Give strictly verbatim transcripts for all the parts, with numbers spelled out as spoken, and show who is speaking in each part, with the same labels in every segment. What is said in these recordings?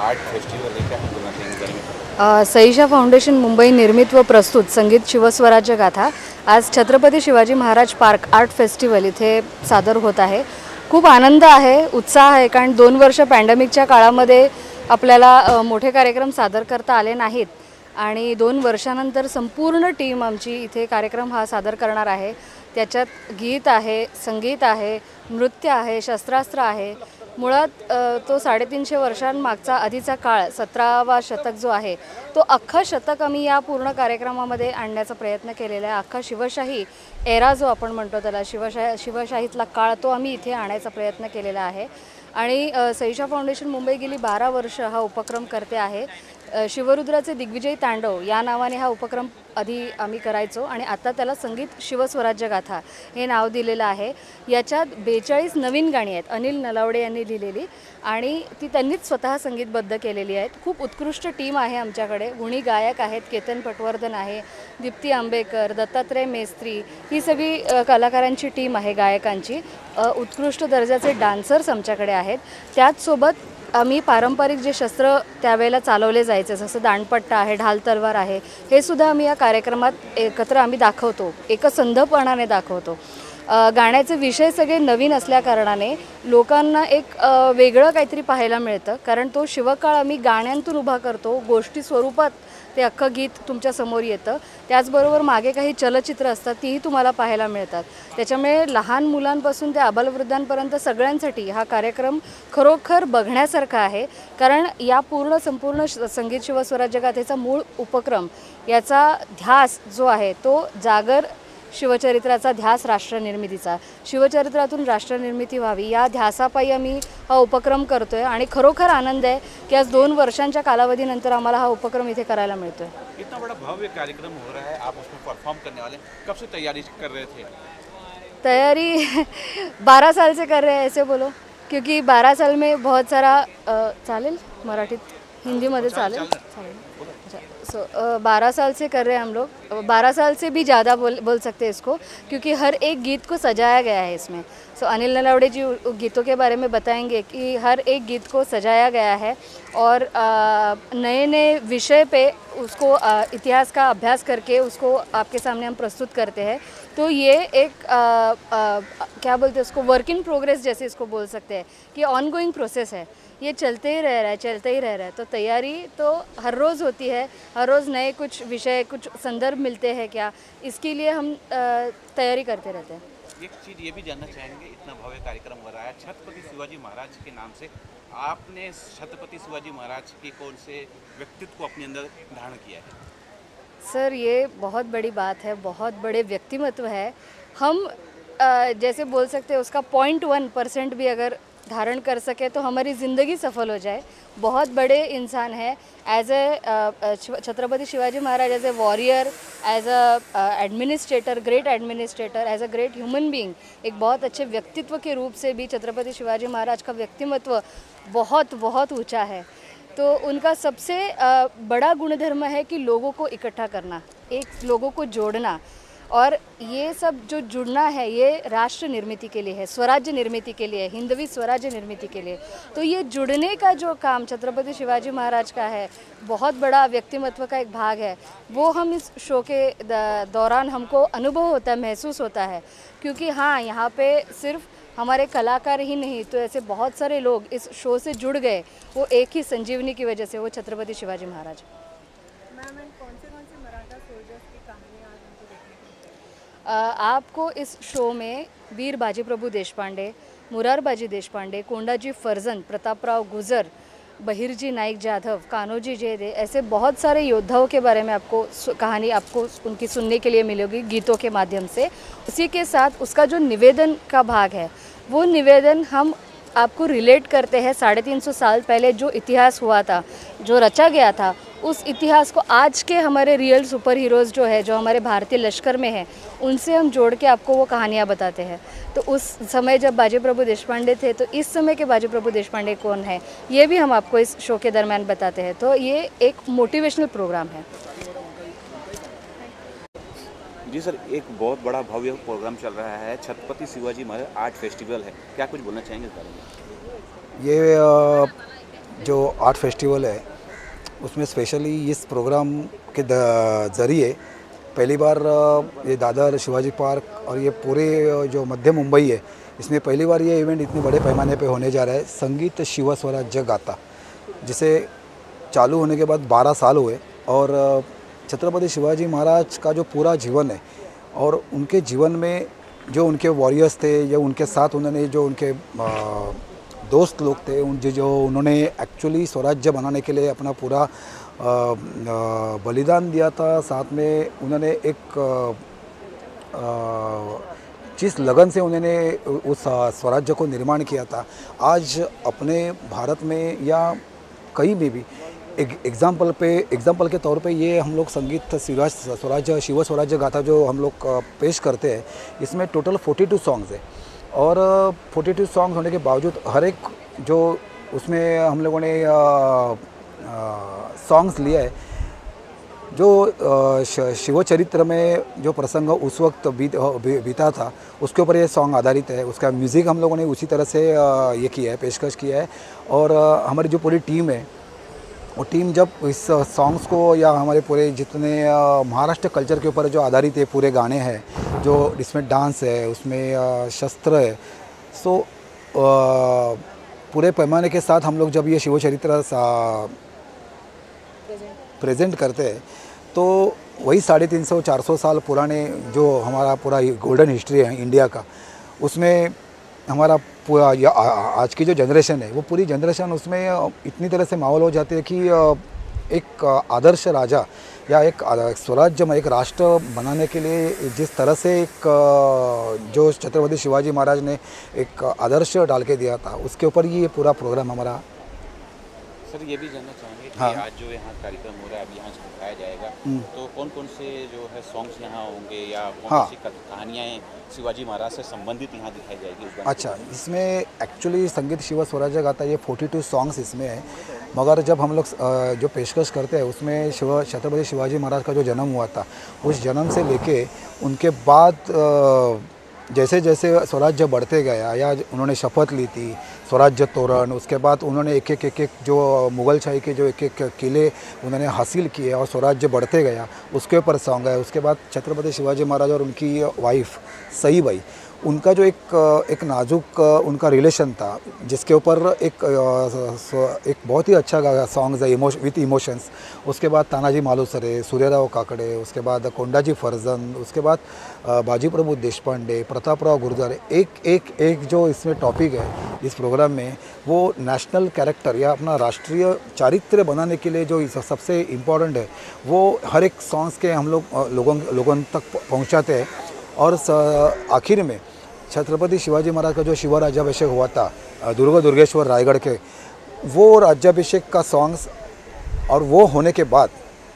Speaker 1: Art festival है, क्या बोलना चाहेंगे इस बारे में?
Speaker 2: अ, सईशा फाउंडेशन मुंबई निर्मित व प्रस्तुत संगीत शिवस्वराज्य गाथा आज Chhatrapati Shivaji Maharaj park art festival इथे सादर होत आहे। खूप आनंद आहे, उत्साह आहे, कारण दोन वर्ष पॅन्डेमिकच्या काळामध्ये आपल्याला अ, मोठे कार्यक्रम सादर करता आले नाहीत आणि दोन वर्षानंतर संपूर्ण टीम आमची इथे कार्यक्रम हा सादर करणार आहे। त्याच्यात गीत आहे, संगीत आहे, नृत्य आहे, शस्त्रास्त्र आहे। मुळात तो साडेतीनशे वर्षांमागचा आधीचा काळ सतरावा शतक जो आहे तो अख्खा शतक आम्ही या पूर्ण कार्यक्रमामध्ये आणण्याचा प्रयत्न केलेला आहे। अख्खा शिवशाही एरा जो आपण म्हणतो त्याला शिवशाही शिवशाहीतला काळ तो आम्ही इथे आणायचा प्रयत्न केलेला आहे आणि सईशा फाउंडेशन मुंबई गेली बारा वर्ष हा उपक्रम करते आहे। शिवरुद्राचे दिग्विजयी तांडव या नावाने हा उपक्रम आधी आम्ही करायचो आणि आता त्याला संगीत शिवस्वराज्य गाथा हे नाव दिलेलं आहे। याच्यात बेचाळीस नवीन गाणी आहेत अनिल नलावडे यांनी लिहिलेली आणि ती त्यांनीच स्वतः संगीतबद्ध केलेली आहेत। खूप उत्कृष्ट टीम आहे आमच्याकडे, गुणी गायक आहेत, केतन पटवर्धन आहे, दीप्ती आंबेकर, दत्तात्रय मेस्त्री, ही सगळी कलाकारांची टीम आहे गायकांची। उत्कृष्ट दर्जाचे डान्सर्स आमच्याकडे आहेत। त्याचसोबत आम्ही पारंपरिक जे शस्त्र त्यावेळेला चालवले जायचे जसं दांडपट्टा आहे, ढाल तलवार आहे, हे सुद्धा आम्ही या कार्यक्रमात एकत्र आम्ही दाखवतो, एकसंधपणाने दाखवतो। गाण्याचे विषय सगळे नवीन असल्या कारणाने लोकांना एक वेगळं काहीतरी पाहायला मिळतं, कारण तो शिवकाळ आम्ही गाण्यांतून उभा करतो, गोष्टी स्वरूपात ते अख्खं गीत तुमच्या समोर येतं। त्याचबरोबर मागे काही चलचित्र असतात तीही तुम्हाला पाहायला मिळतात। त्याच्यामुळे लहान मुलांपासून ते आबालवृद्धांपर्यंत सगळ्यांसाठी हा कार्यक्रम खरोखर बघण्यासारखा आहे, कारण या पूर्ण संपूर्ण संगीत शिवस्वराज्य गाथेचा मूळ उपक्रम याचा ध्यास जो आहे तो जागर शिवचरित्राचा ध्यास राष्ट्रनिर्मितीचा, शिवचरित्रातून राष्ट्रनिर्मिती व्हावी या ध्यासापायी आम्ही हा उपक्रम करतोय आणि खरोखर आनंद आहे की आज दोन वर्षांच्या कालावधीनंतर आम्हाला हा उपक्रम इथे करायला मिळतोय।
Speaker 1: इतना बड़ा भव्य कार्यक्रम हो रहा है, आप उसमें परफॉर्म करने वाले, कब से तैयारी कर रहे थे?
Speaker 2: तैयारी बारह साल से कर रहे हैं ऐसे बोलो, क्योंकि बारह साल में बहुत सारा चालेल मराठीत हिंदी में चालेल चालेल सो बारह साल से कर रहे हैं हम लोग, बारह साल से भी ज़्यादा बोल बोल सकते हैं इसको, क्योंकि हर एक गीत को सजाया गया है इसमें। सो अनिल नलावड़े जी गीतों के बारे में बताएंगे कि हर एक गीत को सजाया गया है और नए नए विषय पे उसको आ, इतिहास का अभ्यास करके उसको आपके सामने हम प्रस्तुत करते हैं। तो ये एक आ, आ, क्या बोलते हैं उसको, वर्क इन प्रोग्रेस जैसे इसको बोल सकते हैं कि ऑन गोइंग प्रोसेस है, ये चलते ही रह रहा है चलते ही रह रहा है। तो तैयारी तो हर रोज़ होती है, हर रोज़ नए कुछ विषय कुछ संदर्भ मिलते हैं क्या, इसके लिए हम तैयारी करते रहते हैं।
Speaker 1: एक चीज़ ये भी जानना चाहेंगे, इतना भव्य कार्यक्रम हो रहा है छत्रपति शिवाजी महाराज के नाम से, आपने छत्रपति शिवाजी महाराज के कौन से व्यक्तित्व को अपने अंदर धारण किया है?
Speaker 2: सर ये बहुत बड़ी बात है, बहुत बड़े व्यक्तिमत्व है। हम जैसे बोल सकते हैं उसका पॉइंट वन परसेंट भी अगर धारण कर सके तो हमारी ज़िंदगी सफल हो जाए। बहुत बड़े इंसान है, as a Chhatrapati Shivaji Maharaj as a warrior, as a administrator, great administrator, as a great human being, एक बहुत अच्छे व्यक्तित्व के रूप से भी छत्रपति शिवाजी महाराज का व्यक्तिमत्व बहुत बहुत ऊंचा है। तो उनका सबसे बड़ा गुणधर्म है कि लोगों को इकट्ठा करना, एक लोगों को जोड़ना, और ये सब जो जुड़ना है ये राष्ट्र निर्मिती के लिए है, स्वराज्य निर्मिती के लिए, हिंदवी स्वराज्य निर्मिती के लिए। तो ये जुड़ने का जो काम छत्रपति शिवाजी महाराज का है, बहुत बड़ा व्यक्तिमत्व का एक भाग है, वो हम इस शो के दौरान हमको अनुभव होता है, महसूस होता है। क्योंकि हाँ, यहाँ पे सिर्फ हमारे कलाकार ही नहीं तो ऐसे बहुत सारे लोग इस शो से जुड़ गए, वो एक ही संजीवनी की वजह से, वो छत्रपति शिवाजी महाराज। आपको इस शो में वीर बाजी प्रभु देशपांडे, मुरारबाजी देशपांडे, कोंडाजी फर्जंद, प्रतापराव गुजर, बहिरजी नाइक जाधव, कान्होजी जयदे, ऐसे बहुत सारे योद्धाओं के बारे में आपको कहानी आपको उनकी सुनने के लिए मिलेगी गीतों के माध्यम से। उसी के साथ उसका जो निवेदन का भाग है वो निवेदन हम आपको रिलेट करते हैं साढ़े तीन सौ साल पहले जो इतिहास हुआ था, जो रचा गया था, उस इतिहास को आज के हमारे रियल सुपर हीरोज़ जो है, जो हमारे भारतीय लश्कर में हैं, उनसे हम जोड़ के आपको वो कहानियाँ बताते हैं। तो उस समय जब बाजी प्रभु देशपांडे थे तो इस समय के बाजी प्रभु देशपांडे कौन है, ये भी हम आपको इस शो के दरमियान बताते हैं। तो ये एक मोटिवेशनल प्रोग्राम है।
Speaker 1: जी सर, एक बहुत बड़ा भव्य प्रोग्राम चल रहा है, छत्रपति शिवाजी महाराज आर्ट फेस्टिवल है, क्या कुछ बोलना चाहेंगे इस बारे में?
Speaker 3: ये जो आर्ट फेस्टिवल है उसमें स्पेशली इस प्रोग्राम के ज़रिए पहली बार ये दादर शिवाजी पार्क और ये पूरे जो मध्य मुंबई है इसमें पहली बार ये इवेंट इतने बड़े पैमाने पे होने जा रहा है। संगीत शिव स्वराज्य गाथा जिसे चालू होने के बाद बारह साल हुए और छत्रपति शिवाजी महाराज का जो पूरा जीवन है और उनके जीवन में जो उनके वॉरियर्स थे या उनके साथ उन्होंने जो उनके दोस्त लोग थे उन जो उन्होंने एक्चुअली स्वराज्य बनाने के लिए अपना पूरा बलिदान दिया था, साथ में उन्होंने एक जिस लगन से उन्होंने उस स्वराज्य को निर्माण किया था, आज अपने भारत में या कहीं भी भी एक एग्ज़ाम्पल पे एग्ज़ाम्पल के तौर पे ये हम लोग संगीत शिवराज स्वराज्य शिव स्वराज्य गाथा जो हम लोग पेश करते हैं, इसमें टोटल बयालीस सॉन्ग्स है और बयालीस सॉन्ग्स होने के बावजूद हर एक जो उसमें हम लोगों ने सॉन्ग्स लिया है जो शिव चरित्र में जो प्रसंग उस वक्त बीत बीता था उसके ऊपर ये सॉन्ग आधारित है। उसका म्यूज़िक हम लोगों ने उसी तरह से ये किया है, पेशकश किया है और हमारी जो पूरी टीम है वो टीम जब इस सॉन्ग्स को या हमारे पूरे जितने महाराष्ट्र कल्चर के ऊपर जो आधारित है पूरे गाने हैं, जो इसमें डांस है, उसमें शस्त्र है, सो पूरे पैमाने के साथ हम लोग जब ये शिव चरित्र प्रेजेंट करते हैं तो वही साढ़े तीन सौ चार सौ साल पुराने जो हमारा पूरा गोल्डन हिस्ट्री है इंडिया का, उसमें हमारा पूरा या आज की जो जनरेशन है वो पूरी जनरेशन उसमें इतनी तरह से माहौल हो जाती है कि एक आदर्श राजा या एक स्वराज्य में एक राष्ट्र बनाने के लिए जिस तरह से एक जो छत्रपति शिवाजी महाराज ने एक आदर्श डाल के दिया था, उसके ऊपर ये पूरा प्रोग्राम हमारा।
Speaker 1: सर ये भी जानना चाहेंगे कि
Speaker 3: हाँ।
Speaker 1: आज जो यहाँ कार्यक्रम हो रहा है, अब यहाँ से दिखाया जाएगा, तो कौन कौन से जो है सॉन्ग्स यहाँ होंगे या कौन
Speaker 3: हाँ।
Speaker 1: सी कहानियाँ शिवाजी महाराज से संबंधित यहाँ दिखाई जाएगी इस गाने
Speaker 3: अच्छा, इसमें एक्चुअली संगीत शिव स्वराज्य गाथा ये बयालीस सॉन्ग्स इसमें है, मगर जब हम लोग जो पेशकश करते हैं उसमें शिव छत्रपति शिवाजी महाराज का जो जन्म हुआ था उस जन्म से लेके उनके बाद जैसे जैसे स्वराज्य बढ़ते गया या उन्होंने शपथ ली थी स्वराज्य तोरण, उसके बाद उन्होंने एक एक एक एक जो मुग़ल शाही के जो एक एक किले उन्होंने हासिल किए और स्वराज्य बढ़ते गया, उसके ऊपर सॉन्ग है। उसके बाद छत्रपति शिवाजी महाराज और उनकी वाइफ सईबाई, उनका जो एक एक नाजुक उनका रिलेशन था जिसके ऊपर एक एक बहुत ही अच्छा सॉन्ग्स है इमोश विथ इमोशंस। उसके बाद तानाजी मालुसरे, सूर्यराव काकड़े, उसके बाद कोंडाजी फर्जंद, उसके बाद बाजी प्रभु देशपांडे, प्रतापराव गुर्जर, एक एक एक जो इसमें टॉपिक है इस प्रोग्राम में वो नेशनल कैरेक्टर या अपना राष्ट्रीय चारित्र्य बनाने के लिए जो सबसे इम्पोर्टेंट है वो हर एक सॉन्ग्स के हम लोग लोगों लोगों तक पहुँचाते हैं। और आखिर में छत्रपति शिवाजी महाराज का जो शिव राज्याभिषेक हुआ था दुर्ग दुर्गेश्वर रायगढ़ के, वो राज्याभिषेक का सॉन्ग्स और वो होने के बाद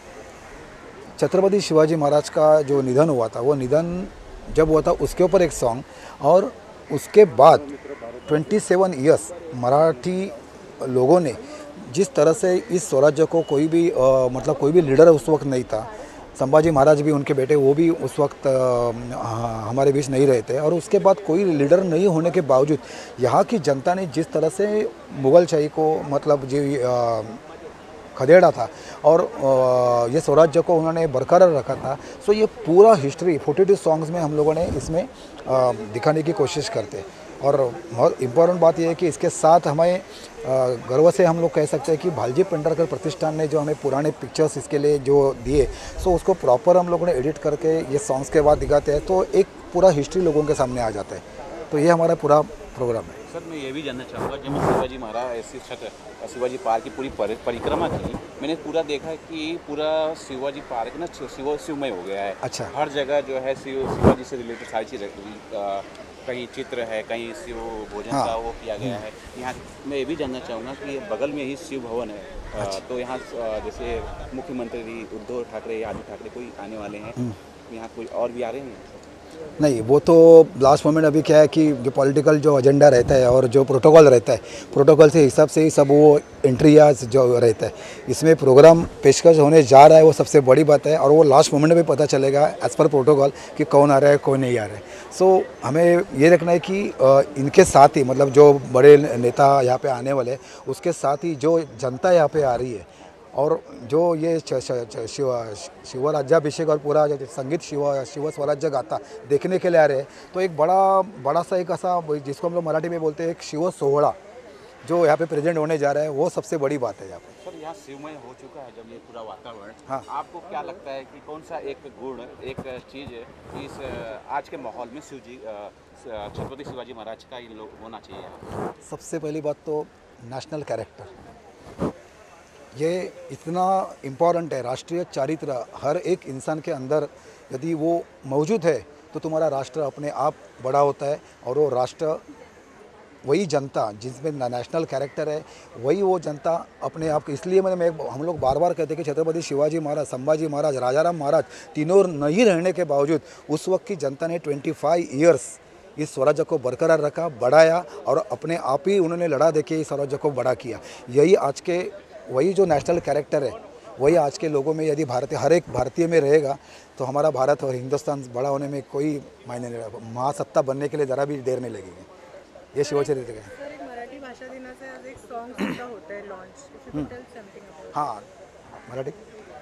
Speaker 3: छत्रपति शिवाजी महाराज का जो निधन हुआ था, वो निधन जब हुआ था उसके ऊपर एक सॉन्ग, और उसके बाद सत्ताईस इयर्स मराठी लोगों ने जिस तरह से इस स्वराज्य को कोई भी आ, मतलब कोई भी लीडर उस वक्त नहीं था, संभाजी महाराज भी उनके बेटे वो भी उस वक्त आ, हमारे बीच नहीं रहे थे, और उसके बाद कोई लीडर नहीं होने के बावजूद यहाँ की जनता ने जिस तरह से मुग़ल शाही को मतलब जी खदेड़ा था और आ, ये स्वराज्य को उन्होंने बरकरार रखा था। सो ये पूरा हिस्ट्री बयालीस सॉन्ग्स में हम लोगों ने इसमें आ, दिखाने की कोशिश करते हैं। और बहुत इम्पोर्टेंट बात यह है कि इसके साथ हमें गर्व से हम लोग कह सकते हैं कि भालजी पेंढारकर प्रतिष्ठान ने जो हमें पुराने पिक्चर्स इसके लिए जो दिए, सो उसको प्रॉपर हम लोगों ने एडिट करके ये सॉन्ग्स के बाद दिखाते हैं, तो एक पूरा हिस्ट्री लोगों के सामने आ जाता है। तो ये हमारा पूरा प्रोग्राम है।
Speaker 1: सर मैं ये भी जानना चाहूँगा, जब मैं शिवाजी महाराज ऐसी छत शिवाजी पार्क की पूरी परिक्रमा की, मैंने पूरा देखा कि पूरा शिवाजी पार्क ना शिव शिवमय हो गया है।
Speaker 3: अच्छा।
Speaker 1: हर जगह जो है शिव शिवाजी से रिलेटेड सारी चीज़ें, कहीं चित्र है, कहीं शिव भोजन
Speaker 3: हाँ।
Speaker 1: का वो किया गया है। यहाँ मैं ये भी जानना चाहूँगा कि बगल में ही शिव भवन है। अच्छा। तो यहाँ जैसे मुख्यमंत्री उद्धव ठाकरे या आदित्य ठाकरे कोई आने वाले हैं, यहाँ कोई और भी आ रहे हैं?
Speaker 3: नहीं, वो तो लास्ट मोमेंट अभी क्या है कि जो पॉलिटिकल जो एजेंडा रहता है और जो प्रोटोकॉल रहता है, प्रोटोकॉल से हिसाब से ही सब वो एंट्री या जो रहता है, इसमें प्रोग्राम पेशकश होने जा रहा है, वो सबसे बड़ी बात है। और वो लास्ट मोमेंट में पता चलेगा एज़ पर प्रोटोकॉल कि कौन आ रहा है कौन नहीं आ रहा है। सो so, हमें ये रखना है कि इनके साथ ही मतलब जो बड़े नेता यहाँ पे आने वाले, उसके साथ ही जो जनता यहाँ पे आ रही है और जो ये शिव शिव राज्याभिषेक और पूरा जो संगीत शिव शिव स्वराज्य गाथा देखने के लिए आ रहे हैं, तो एक बड़ा बड़ा सा एक ऐसा जिसको हम लोग मराठी में बोलते हैं एक शिव सोहड़ा जो यहाँ पे प्रेजेंट होने जा रहा है, वो सबसे बड़ी बात है यहाँ पे।
Speaker 1: सर, यहाँ शिवमय हो चुका है जब ये पूरा वातावरण,
Speaker 3: हाँ,
Speaker 1: आपको क्या लगता है कि कौन सा एक गुण, एक चीज़ इस आज के माहौल में शिव जी छत्रपति शिवाजी महाराज का इन लोग होना चाहिए?
Speaker 3: सबसे पहली बात तो नेशनल कैरेक्टर, ये इतना इम्पॉर्टेंट है। राष्ट्रीय चारित्र हर एक इंसान के अंदर यदि वो मौजूद है तो तुम्हारा राष्ट्र अपने आप बड़ा होता है। और वो राष्ट्र, वही जनता जिसमें नेशनल कैरेक्टर है, वही वो जनता अपने आप, इसलिए मैंने मैं हम लोग बार बार कहते हैं कि छत्रपति शिवाजी महाराज, संभाजी महाराज, राजाराम महाराज तीनों नहीं रहने के बावजूद उस वक्त की जनता ने पच्चीस ईयर्स इस स्वराज्य को बरकरार रखा, बढ़ाया और अपने आप ही उन्होंने लड़ा देके इस स्वराज्य को बड़ा किया। यही आज के वही जो नेशनल कैरेक्टर है, वही आज के लोगों में, यदि भारतीय हर एक भारतीय में रहेगा तो हमारा भारत और हिंदुस्तान बड़ा होने में कोई मायने नहीं रहेगा। महासत्ता बनने के लिए ज़रा भी देर नहीं लगेगी। ये शिवचरित्र है।
Speaker 4: सर, एक मराठी भाषा दिनाचे आज एक सॉन्ग सुद्धा होत आहे लॉन्च,
Speaker 3: हाँ, मराठी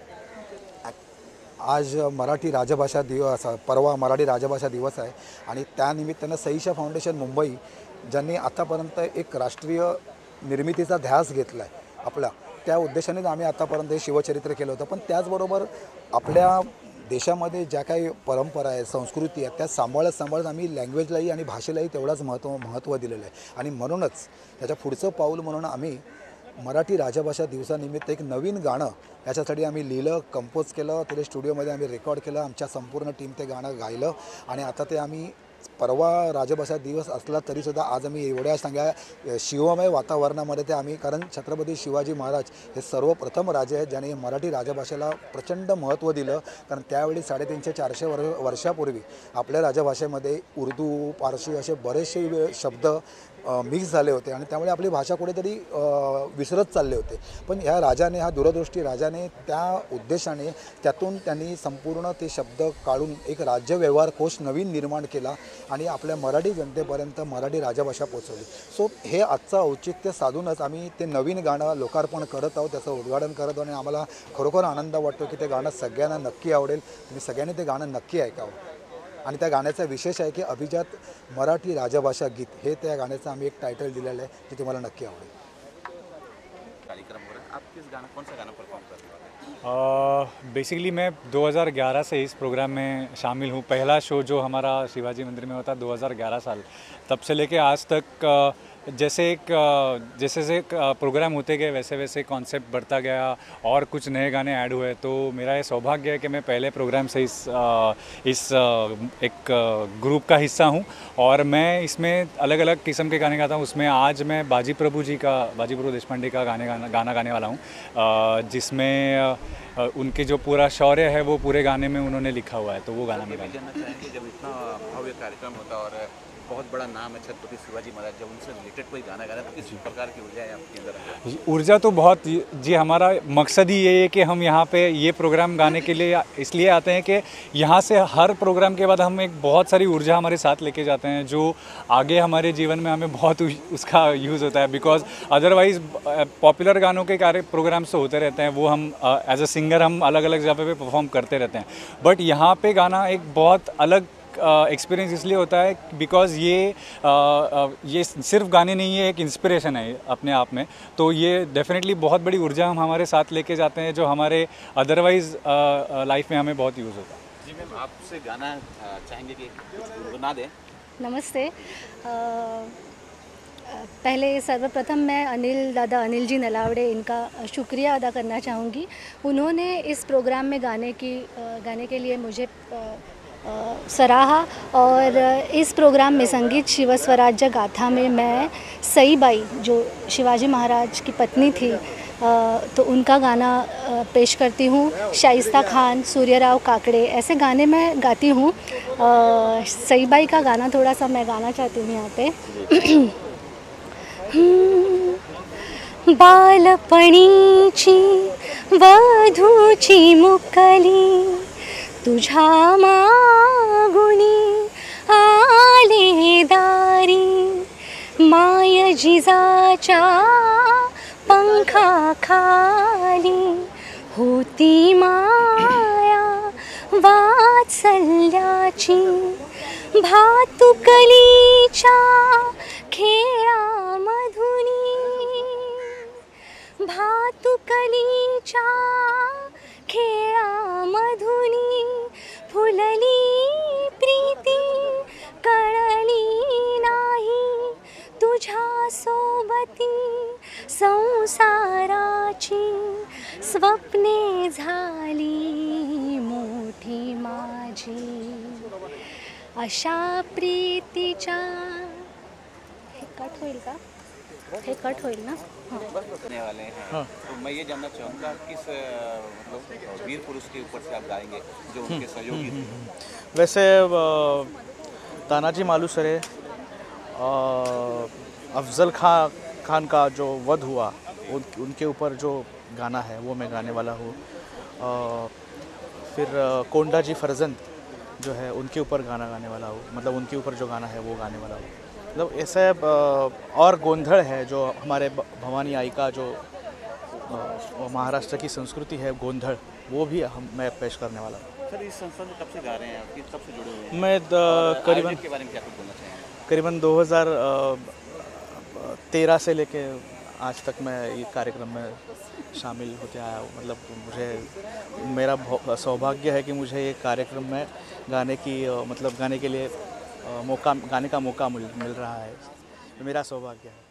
Speaker 3: आज मराठी राजभाषा दिवस, परवा मराठी राजभाषा दिवस आहे आणि त्यानिमित्तानं सईशा फाउंडेशन मुंबई ज्यांनी आतापर्यंत एक राष्ट्रीय निर्मितीचा ध्यास घेतला आहे आपला, त्या उद्देशानेच आम्ही आतापर्यंत हे शिवचरित्र केलं होतं। पण त्याचबरोबर आपल्या देशामध्ये ज्या काही परंपरा आहे, संस्कृती आहे, त्या सांभाळत सांभाळत आम्ही लँग्वेजलाही आणि भाषेलाही तेवढाच महत्त्व महत्त्व दिलेलं आहे। आणि म्हणूनच त्याच्या पुढचं पाऊल म्हणून आम्ही मराठी राजभाषा दिवसानिमित्त एक नवीन गाणं याच्यासाठी आम्ही लिहिलं, कंपोज केलं, ते स्टुडिओमध्ये आम्ही रेकॉर्ड केलं, आमच्या संपूर्ण टीम ते गाणं गायलं आणि आता ते आम्ही परवा राजभाषा दिवस असला तरीसुद्धा आज आम्ही एवढ्या सांगा शिवमय वातावरणामध्ये ते आम्ही, कारण छत्रपती शिवाजी महाराज हे सर्वप्रथम राजे आहेत ज्याने मराठी राजभाषेला प्रचंड महत्त्व दिलं। कारण त्यावेळी साडेतीनशे चारशे वर वर्षापूर्वी आपल्या राजभाषेमध्ये उर्दू, पारशी असे बरेचसे शब्द मिक्स झाले होते आणि त्यामुळे आपली भाषा कुठेतरी विसरत चालले होते। पण ह्या राजाने, हा दूरदृष्टी राजाने त्या उद्देशाने त्यातून त्यांनी संपूर्ण ते शब्द काढून एक राज्य व्यवहार कोश नवीन निर्माण केला आणि आपल्या मराठी जनतेपर्यंत मराठी राजभाषा पोहोचवली। सो हे आजचं औचित्य साधूनच आम्ही ते नवीन गाणं लोकार्पण करत आहोत, त्याचं उद्घाटन करत आहोत आणि आम्हाला खरोखर आनंद वाटतो की ते गाणं सगळ्यांना नक्की आवडेल। तुम्ही सगळ्यांनी ते गाणं नक्की ऐकावं। आणि त्या गाण्याचा विशेष आहे की अभिजात मराठी राजभाषा गीत हे त्या गाण्याचं आम्ही एक टायटल दिलेलं आहे, जे तुम्हाला नक्की आवडेल।
Speaker 1: कार्यक्रम हो रहा है, आप किस गाना, कौन सा गाना परफॉर्म कर रहे हैं?
Speaker 5: बेसिकली मैं दो हज़ार ग्यारह से इस प्रोग्राम में शामिल हूँ। पहला शो जो हमारा शिवाजी मंदिर में होता दो हज़ार ग्यारह साल, तब से लेके आज तक uh, जैसे एक जैसे जैसे प्रोग्राम होते गए वैसे वैसे कॉन्सेप्ट बढ़ता गया और कुछ नए गाने ऐड हुए। तो मेरा ये सौभाग्य है कि मैं पहले प्रोग्राम से इस इस एक ग्रुप का हिस्सा हूँ और मैं इसमें अलग अलग किस्म के गाने गाता हूँ। उसमें आज मैं बाजी प्रभु जी का, बाजी प्रभु देशपांडे का गाने गाना गाना गाने वाला हूँ, जिसमें उनके जो पूरा शौर्य है वो पूरे गाने में उन्होंने लिखा हुआ है। तो वो गाना मैं गाना
Speaker 1: जानना चाहेंगे, जब इतना भव्य कार्यक्रम होता है और बहुत बड़ा नाम है छत्रपति शिवाजी महाराज, जब उनसे रिलेटेड कोई गाना गाना तो किस प्रकार की ऊर्जा है आपके अंदर?
Speaker 5: ऊर्जा तो बहुत जी, हमारा मकसद ही ये है कि हम यहाँ पे ये प्रोग्राम गाने के लिए इसलिए आते हैं कि यहाँ से हर प्रोग्राम के बाद हम एक बहुत सारी ऊर्जा हमारे साथ लेके जाते हैं जो आगे हमारे जीवन में हमें बहुत उसका यूज़ होता है। बिकॉज अदरवाइज़ पॉपुलर गानों के कार्य प्रोग्राम्स तो होते रहते हैं, वो हम एज अ सिंगर हम अलग अलग जगह पे परफॉर्म करते रहते हैं, बट यहाँ पे गाना एक बहुत अलग एक्सपीरियंस uh, इसलिए होता है बिकॉज़ ये uh, uh, ये सिर्फ गाने नहीं है, एक इंस्पिरेशन है अपने आप में। तो ये डेफिनेटली बहुत बड़ी ऊर्जा हम हमारे साथ लेके जाते हैं जो हमारे अदरवाइज़ लाइफ में हमें बहुत यूज़ होता है।
Speaker 1: जी मैम, आपसे गाना चाहेंगे कि गुनगुना दें।
Speaker 2: नमस्ते। आ, पहले सर्वप्रथम मैं अनिल दादा अनिल जी नलावड़े, इनका शुक्रिया अदा करना चाहूँगी। उन्होंने इस प्रोग्राम में गाने की गाने के लिए मुझे सराहा और इस प्रोग्राम में संगीत शिव स्वराज्य गाथा में मैं सईबाई जो शिवाजी महाराज की पत्नी थी तो उनका गाना अ, पेश करती हूँ। शाइस्ता खान, सूर्यराव काकड़े, ऐसे गाने मैं गाती हूँ। अ, सईबाई का गाना थोड़ा सा मैं गाना चाहती हूँ यहाँ पे। बालपणीची वधूची मुकली तुझा मागुनी आले दारी माय जिजाच्या पंखा खाली होती माया वात्सल्याची भातुकलीच्या खेळामधुनी भातुकलीच्या खेळामधुनी फुलली प्रीती कळली नाही तुझ्या सोबती संसाराची स्वप्ने झाली मोठी माझी अशा प्रीतीच्या हे कट होईल का हे कट होईल ना हाँ।
Speaker 1: करने वाले हैं हाँ। तो मैं ये जानना चाहूँगा किस अ, मतलब वीर पुरुष के ऊपर से आप गाएंगे जो उनके सहयोगी थे।
Speaker 6: वैसे अ, तानाजी मालुसरे अफजल खां खान का जो वध हुआ उन, उनके ऊपर जो गाना है वो मैं गाने वाला हूँ। अ, फिर अ, कोंडा जी फरजंद जो है उनके ऊपर गाना गाने वाला हूँ, मतलब उनके ऊपर जो गाना है वो गाने वाला हूँ। मतलब ऐसे अ, और गोंधड़ है जो हमारे भ- भवानी आई का जो अ, महाराष्ट्र की संस्कृति है गोंधड़, वो भी हम मैं पेश करने वाला हूँ।
Speaker 1: सर इस संस्था से कब से गा रहे हैं आप, कब से जुड़े हुए हैं?
Speaker 6: मैं
Speaker 1: और
Speaker 6: द- करीबन
Speaker 1: आयोजन के बारे में क्या कुछ बोलना चाहेंगे?
Speaker 6: करीबन दो हज़ार तेरह से लेके आज तक मैं ये कार्यक्रम में शामिल होते आया हूँ। मतलब मुझे मेरा बहु- सौभाग्य है कि मुझे ये कार्यक्रम में गाने की अ, मतलब गाने के लिए अ, मौका गाने का मौका मिल मिल रहा है। मेरा सौभाग्य है।